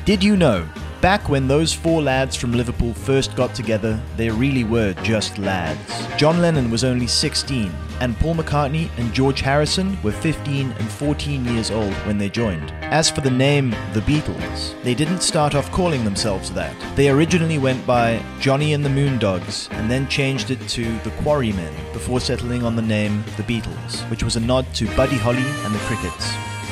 Did you know? Back when those four lads from Liverpool first got together, they really were just lads. John Lennon was only 16, and Paul McCartney and George Harrison were 15 and 14 years old when they joined. As for the name, the Beatles, they didn't start off calling themselves that. They originally went by Johnny and the Moondogs, and then changed it to the Quarrymen, before settling on the name the Beatles, which was a nod to Buddy Holly and the Crickets.